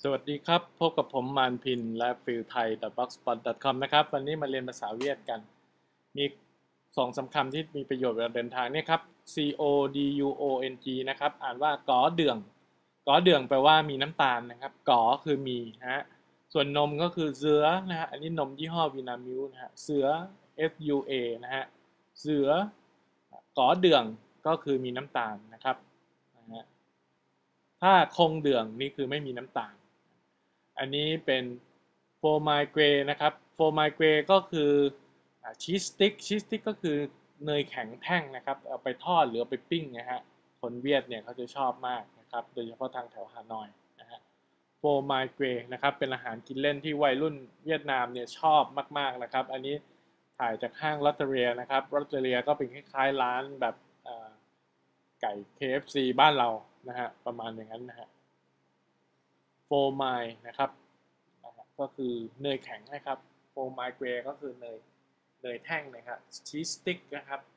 สวัสดีครับพบกับผมมานพินและฟิลไทย .blogspot.com นะครับวันนี้มาเรียนภาษาเวียดกันมีสองสำคัญที่มีประโยชน์เวลาเดินทางเนี่ยครับ CODUONG นะครับอ่านว่าก๋อเดืองก๋อเดืองแปลว่ามีน้ำตาลนะครับก๋อคือมีนะฮะส่วนนมก็คือเสือนะฮะอันนี้นมยี่ห้อวีนามิลนะฮะเสือ FUA นะฮะเสือก๋อเดืองก็คือมีน้ำตาลนะครับนะฮะถ้าคงเดืองนี่คือไม่มีน้ำตาล อันนี้เป็นโฟมายเกรนะครับโฟมายเกรก็คือชีสสติ๊กก็คือเนยแข็งแท่งนะครับเอาไปทอดหรือเอาไปปิ้งนะฮะคนเวียดเนี่ยเขาจะชอบมากนะครับโดยเฉพาะทางแถวฮานอยนะฮะโฟมายเกรนะครับเป็นอาหารกินเล่นที่วัยรุ่นเวียดนามเนี่ยชอบมากๆนะครับอันนี้ถ่ายจากห้างลอตเตอเรียนะครับลอตเตอเรียก็เป็นคล้ายๆร้านแบบไก่ KFC บ้านเรานะฮะประมาณอย่างนั้นนะฮะ โฟมายนะครับก็คือเนยแข็งนะครับโฟมายเกรก็คือเนยแท่งนะครับชีสสติ๊กนะครับ